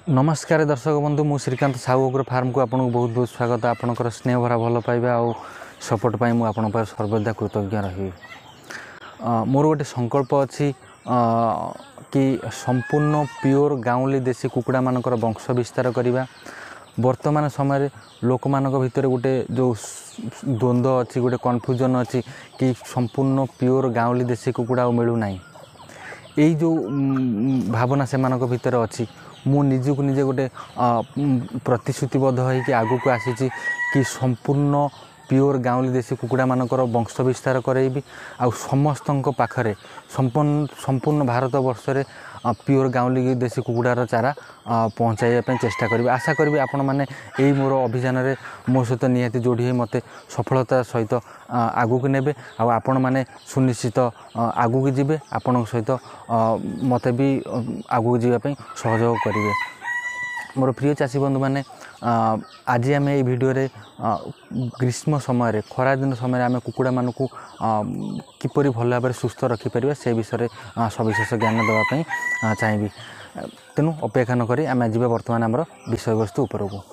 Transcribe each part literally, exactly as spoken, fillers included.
नमस्कार दर्शक बंधु मु श्रीकांत साहू अग्रो फार्म को आपको बहुत बहुत स्वागत। आपनकर स्नेह भरा भल पाइबा और सपोर्ट पाई मु आपन पर सर्वदा कृतज्ञ रही। मोर गोटे संकल्प अच्छी कि संपूर्ण प्योर गाँवली देशी कुकुड़ा मानकर वंश विस्तार करवा। वर्तमान समय लोक मानक भितर गोटे जो द्वंद्व अच्छी गोटे कन्फ्यूजन अच्छी कि संपूर्ण प्योर गाँवली देशी कुकुड़ा मिलूना यही जो भावना से मानक भितर अच्छी मु निजी को निजे गोटे प्रतिश्रुतिबद्ध होइकि आगु को आसी कि संपूर्ण प्योर गाँवली देशी कुकुड़ा मानकर वंश विस्तार करेबी आ समस्तक पाखरे संपूर्ण संपूर्ण भारत वर्ष रे प्योर गाँवली देशी कुकुड़ार चारा पहुँचाइबा चेष्टा करी। आशा करी आपण मैंने यही मोर अभियान रे मो सहित निहाती जोड़ी मते सफलता सहित आगु को नेबे आपण मैंने सुनिश्चित आगु को जीवे आपण सहित मते भी आगु जावाई सहयोग करेंगे। मोर प्रिय चाषी बंधु मैंने आज आम ये भिडियो रे ग्रीष्म समय खरा दिन समय आम कुकुड़ा मानू किपरि भल भाव सुस्थ रखिपर से विषय सविशेष ज्ञान देवाई चाहिए। तेणु अपेक्षा नक आम जी बर्तमान आमर विषय वस्तु उपरकू।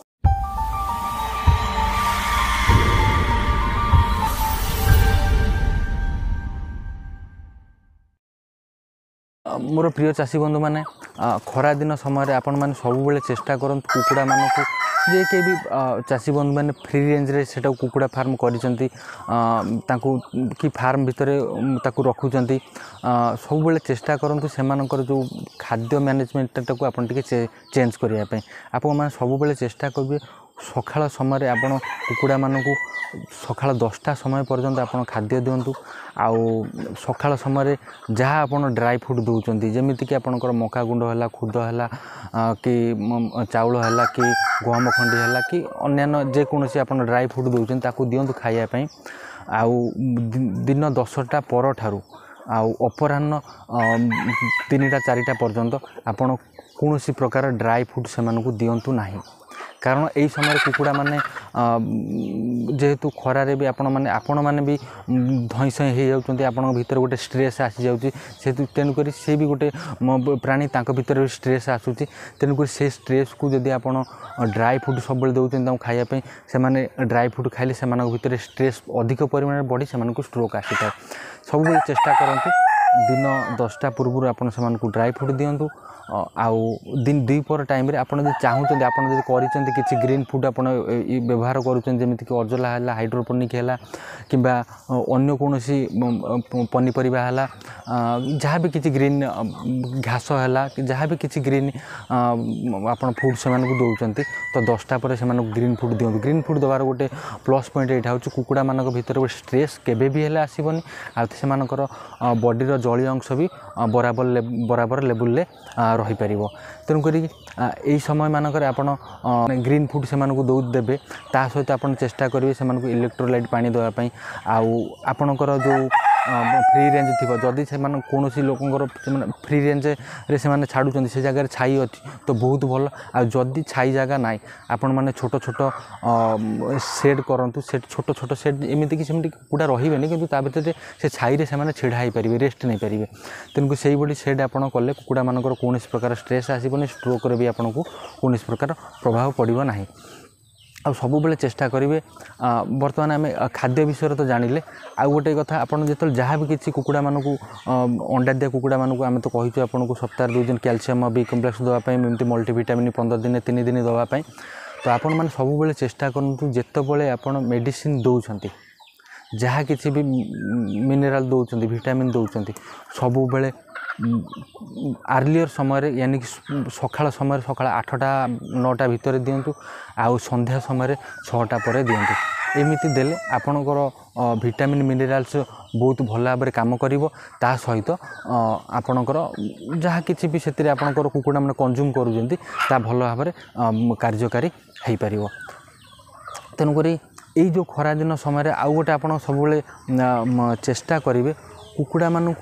मोर प्रिय चाषी बंधु मैंने खरा दिन समय आपण मैंने सब बेले चेष्टा करत कुकुड़ा मानक जे के भी चाषी बंधु मैंने फ्री रेंज रे सेटा कुकुड़ा फार्म करिसेंती कि फार्म भितर ताकू रखुचंती सब बेले चेष्टा करंतु सेमानकर जो खाद्य मैनेजमेंट टाकू आपण टिके चेंज करिया पई आपण माने सब बेले चेष्टा करिवे। सकाळ समय आपण कुकुड़ा मानक सकाळ दसटा समय पर्यंत आपण खाद्य दिंतु आउ सकाळ समय जहाँ आपण ड्राई फ्रूट दौरान जमीती कि आपणकर मका गुंड है खुद है कि चाउल है कि गहम खंडी है कि अन्य जेकोसी आप ड्राई फ्रूट दौरान ताकू दिंतु खाइबापी आउ दिन दसटा पर ठारू आउ अपराह्न तीनटा चारिटा पर्यंत आपण कौन प्रकार ड्राई फ्रूट से दिंतु नहीं। कारण यही समय कुकुड़ा माने जेहेतु खरारे भी आपण माने आपण माने भी धई सई हो जाउछंती आपण भीतर गोटे स्ट्रेस आसी जाउची से तेणुक से भी गोटे प्राणी तांको भीतर स्ट्रेस आसुची तेणुक से स्ट्रेस को जदि आपण ड्राई फ्रूट सब बेले दउछन खाइया पे से माने ड्राई फ्रूट खाइले से मानक भीतर स्ट्रेस अधिक परिमाण बढ़ी से मानक स्ट्रोक आसी थाए। सब बेले चेष्टा करंतु दिन दसटा पूर्व आपण से मानक ड्राई फ्रूट दियंतु आउ दिन दुई पर टाइम रे आपण जे चाहूचंदी आपण जे करिसेंती किछि ग्रीन फूड आपण व्यवहार करूचंदी जेमिति कि अजला हला हाइड्रोपोनिक हला किबा अन्य कोनोसी पनीपरिबा हला जहाँ भी किछि ग्रीन घास हला जहाँ भी किछि ग्रीन आपण फूड से मानकु दउचंती तो दसटा पर से मानकु ग्रीन फूड दियंतु। ग्रीन फूड दबार गोटे प्लस पॉइंट एटा होची कुकुड़ा मानक भीतर स्ट्रेस केबे भी हला आसीबनी आ से मानकर बॉडी रो जलीय अंश भी बराबर बराबर लेवल ले रही पार। तेणुक यही समय मानक आपण ग्रीन फूड से दौ देवे ता सहित आप चेष्टा करेंगे से इलेक्ट्रोलाइट पानी देवाई आउ आपणकर जो फ्री रेंज थी जदि से कौन लोकर फ्री रेंज रे से छाड़ुं से जगह छाई अच्छी तो बहुत भल आ जदि छाई जगह ना आपण मैंने छोट छोट सेड करूँ से छोट छोट सेड एमती कि कुकुड़ा रही कि भर से छाई से छिड़ा हो पारे रेस्ट नहीं पारे। तेणुक से भाई सेड आप कले कुकुड़ा मानकर कौन प्रकार स्ट्रेस आसबनी स्ट्रोक भी आपन को कौन प्रकार प्रभाव पड़ो ना। आ सब बेले चेष्टा करेंगे बर्तमान आम खाद्य विषय तो जानिले आउ गोटे कथा आपड़ जो जहाँ भी किसी कुकुड़ा मानक अंडा दिया कुकुड़ा मानक आम तो कहीचु आपन को सप्ताह दुई दिन कैल्शियम बी कम्प्लेक्स देवाई एमती मल्टीविटामिन पंद्रह दिन तीन दिन देवाई तो आपण मैंने सब बेले चेष्टा करूँ जितेबले आप मेडिसिन दौरान जहाँ किसी भी मिनेराल दौरान विटामिन दौरान सब बेले आर्लियर समय यानी कि सकाळ समय सकाळ आठटा नौटा भितर दिंतु आउ संध्या समय छटा पर दिंतु एमती देले आपणकर विटामिन मिनेराल्स बहुत भल भाव में काम करिवो ता सहित आपणकर जहाँ किसी भी से आपणकर कुकुड़ा माने कंज्यूम करूजंती ता भल भाव में कार्यकारी हो पार। तेणुक यही जो खरा दिन समय आउ गोटे आप सब चेष्टा करेंगे कुकुड़ा मानक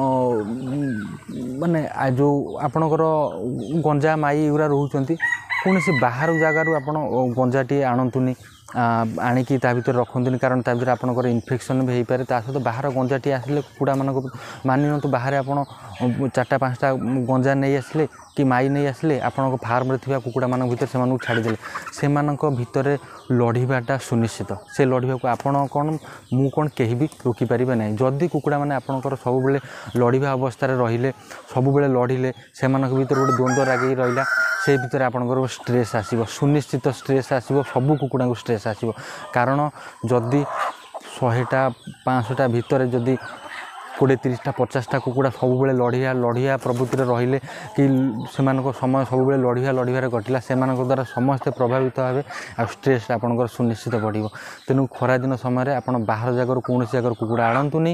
माने जो आपणकर गंजा माई एगुरा रोचंती कौन से बाहर जगार आप गंजाटी आणतुनी आणिकी ता भीतर रखुनी कारण ता भीतर आपंकर इनफेक्शन भी हो पारे ता सहित बाहर गंजाटी आसिले कुकुड़ा मान मानि नियंतु बाहर आप चार्टा पाँचटा गंजा नहीं आसिले कि माई नहीं आसिले आपण फार्म रे कुकुड़ा मान भीतर से छाड़देले से भितर लड़ाटा सुनिश्चित से लड़ाक आपण कौन मु कौन कहीं भी रोकीपारे ना जदि कुकुड़ा मैंने आपंकर सब बेले लड़वा अवस्था रहिले सब बेले लड़िले से भीतर गोटे द्वंद्व रागे रहा से भितर आपंकर स्ट्रेस आसो सुनिश्चित स्ट्रेस आसो सबू कुकुड़ा को स्ट्रेस आसो कारण जदि शहेटा पाँचटा भितर जदि कोड़े तीसटा पचासटा कुकुड़ा सब बेले लड़िया लड़िया प्रवृत्ति रहिले कि से समय सब बेले लड़िया लड़वे कटिला से द्वारा समस्ते प्रभावित हे आ स्ट्रेस आपंकर सुनिश्चित बढ़ो तेणु खरादिन समय आप बाहर जगह कौन जगह कुकुड़ा आणतुनी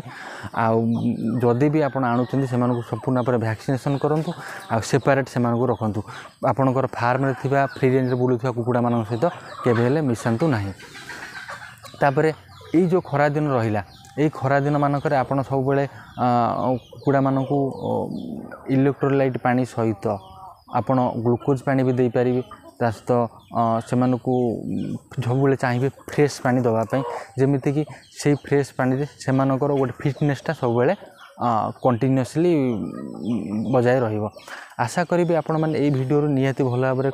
आदि भी आप आणुच्च से संपूर्ण भाव वैक्सीनेशन करूँ आ सेपरेट से रखु आपणकर फार्म रे फ्री रेंज बुलूवा कुकुड़ा मान सहित केवे मिसातु ना तापर ये जो खरा दिन रहा यही खरा दिन मानक आपड़ सब बेले कुकुड़ा मानक इलेक्ट्रोलाइट पानी सहित आपण ग्लुकोज पानी भी दे पारे ता सहित से सब बेले चाहिए फ्रेश पानी दवापाई जमीती कि से फ्रेश पानी से गोटे फिटनेसटा सब बेले कंटिन्यूअसली बजाय रहिबो आशा करी आपण मैंने यही वीडियो निहाती भल भाव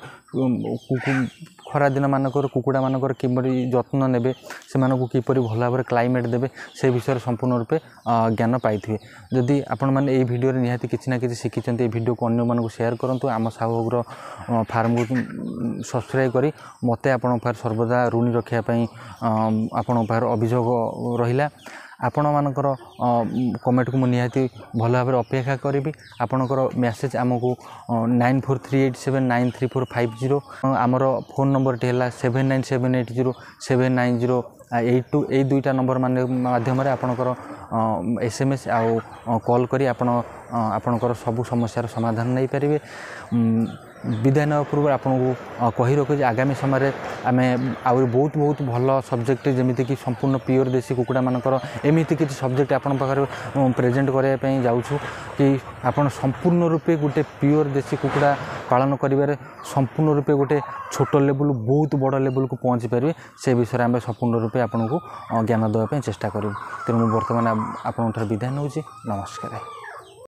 खरा दिन मानक कुकुड़ा मानक किपरि जत्न नेबे से किपरि भल भाव क्लाइमेट देबे से विषय संपूर्ण रूपे ज्ञान पाइथिबे जदि आपण मैंने यही वीडियो निहाती किछि ना किछि शिखिचंती वीडियो को अन्य मानक शेयर करंतु आम साहुग्र फार्म को सब्सक्राइब करी मते आपण पार सर्वदा ऋणी रखिया पई आपण पार अभियोग रहिला आपण मानकर कमेंट को मुझे भल भाव अपेक्षा करी आपणकर मेसेज आमको nine four three eight seven nine three four five zero आमर फोन नंबर टी है seven nine seven eight zero seven nine zero eight two यही दुईटा नंबर माध्यम आपणकर एसएमएस आउ कॉल करी आपण आपणकर सबू समस्यार समाधान नहीं पारे विदाय न पूर्व आपको कही रखुचे आगामी समय आम आउ बहुत बहुत भल सब्जेक्ट जमीती कि संपूर्ण प्योर देसी कुकुड़ा मानकर एमती किसी सब्जेक्ट आपण पाखे प्रेजेंट करने जाऊँ कि आप संपूर्ण रूपे गोटे प्योर देसी कुकुड़ा पालन करिबारे संपूर्ण रूपे गोटे छोट लेवल बहुत बड़ लेवल को पहुँची पारे से विषय आम संपूर्ण रूपे आपको ज्ञान देवाई चेष्टा करूँ तेणु बर्तमान आपंठ विदाय नौ नमस्कार।